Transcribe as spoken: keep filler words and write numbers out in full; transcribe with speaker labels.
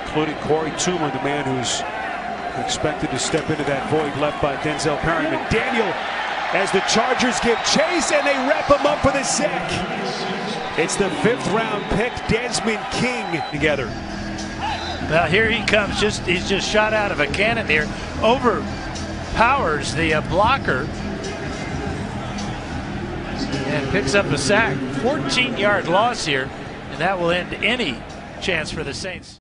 Speaker 1: including Corey Toomer, the man who's expected to step into that void left by Denzel Perryman. Daniel, as the Chargers give chase, and they wrap him up for the sack. It's the fifth round pick, Desmond King, together.
Speaker 2: Well, here he comes. Just he's just shot out of a cannon here. Overpowers the uh, blocker and picks up a sack. fourteen yard loss here, and that will end any chance for the Saints.